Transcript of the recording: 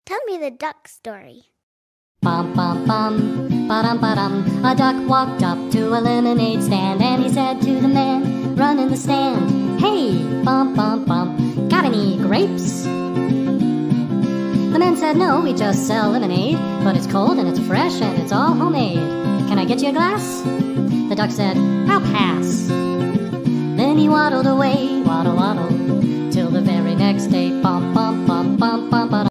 Tell me the duck story. Bum bum bum, ba-dum ba-dum. A duck walked up to a lemonade stand, and he said to the man, run in the stand, hey, bum bum bum, got any grapes? The man said, no, we just sell lemonade, but it's cold and it's fresh and it's all homemade. Can I get you a glass? The duck said, I'll pass. Then he waddled away, waddle waddle, till the very next day, bum bum bum bum bum bum.